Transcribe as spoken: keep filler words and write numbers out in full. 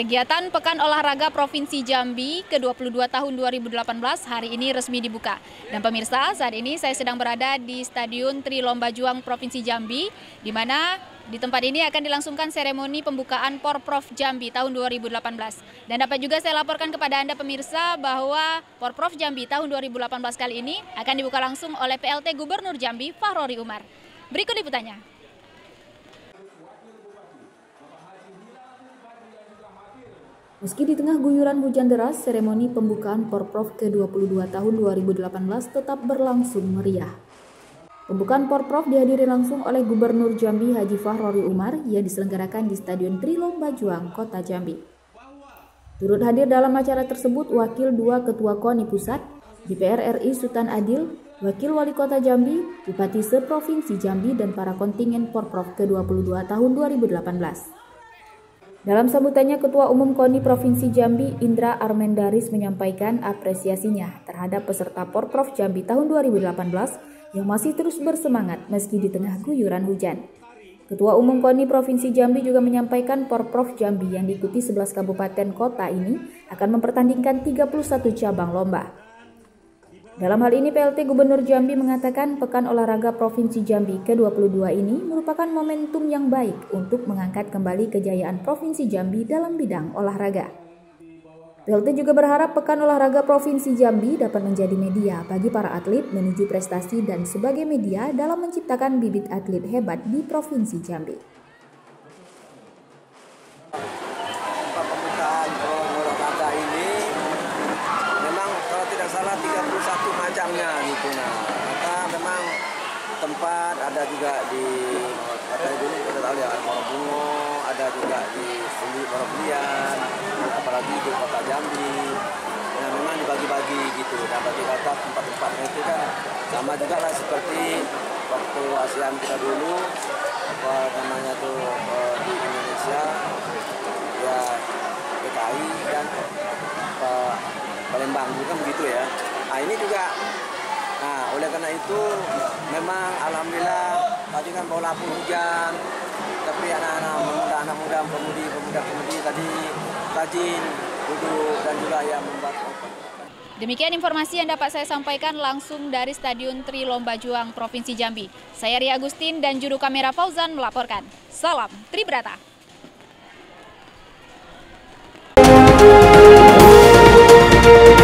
Kegiatan Pekan Olahraga Provinsi Jambi ke dua puluh dua tahun dua ribu delapan belas hari ini resmi dibuka. Dan pemirsa, saat ini saya sedang berada di Stadion Tri Lomba Juang Provinsi Jambi, di mana di tempat ini akan dilangsungkan seremoni pembukaan Porprov Jambi tahun dua ribu delapan belas. Dan dapat juga saya laporkan kepada Anda pemirsa bahwa Porprov Jambi tahun dua ribu delapan belas kali ini akan dibuka langsung oleh P L T Gubernur Jambi, Fahrori Umar. Berikut liputannya. Meski di tengah guyuran hujan deras, seremoni pembukaan Porprov ke dua puluh dua tahun dua ribu delapan belas tetap berlangsung meriah. Pembukaan Porprov dihadiri langsung oleh Gubernur Jambi Haji Fahrori Umar yang diselenggarakan di Stadion Tri Lomba Juang, Kota Jambi. Turut hadir dalam acara tersebut Wakil dua Ketua KONI Pusat, D P R R I Sultan Adil, Wakil Wali Kota Jambi, Bupati Seprovinsi Jambi, dan para kontingen Porprov ke dua puluh dua tahun dua ribu delapan belas. Dalam sambutannya, Ketua Umum KONI Provinsi Jambi, Indra Armendaris, menyampaikan apresiasinya terhadap peserta Porprov Jambi tahun dua ribu delapan belas yang masih terus bersemangat meski di tengah guyuran hujan. Ketua Umum KONI Provinsi Jambi juga menyampaikan Porprov Jambi yang diikuti sebelas kabupaten kota ini akan mempertandingkan tiga puluh satu cabang lomba. Dalam hal ini, P L T Gubernur Jambi mengatakan Pekan Olahraga Provinsi Jambi ke dua puluh dua ini merupakan momentum yang baik untuk mengangkat kembali kejayaan Provinsi Jambi dalam bidang olahraga. P L T juga berharap Pekan Olahraga Provinsi Jambi dapat menjadi media bagi para atlet menuju prestasi dan sebagai media dalam menciptakan bibit atlet hebat di Provinsi Jambi. Pembukaan olahraga ini memang kalau tidak salah tiga puluh satu macamnya gitu. Nah, maka memang tempat ada juga di kata dulu kita tahu ya Morobungo, ada juga di Suli Moroblian, apalagi di Kota Jambi. Nah, memang dibagi-bagi gitu. Dan bagi kata tempat-tempatnya itu kan sama juga lah seperti waktu ASEAN kita dulu, apa namanya tuh di Indonesia ya D K I dan uh, Palembang juga begitu ya. Nah ini juga, nah oleh karena itu memang alhamdulillah tadi kan walaupun hujan, tapi anak-anak muda, anak muda, pemudi, pemuda-pemudi tadi rajin duduk dan juga yang membuat. Demikian informasi yang dapat saya sampaikan langsung dari Stadion Tri Lomba Juang Provinsi Jambi. Saya Ria Agustin dan juru kamera Fauzan melaporkan. Salam Tribrata. Thank you.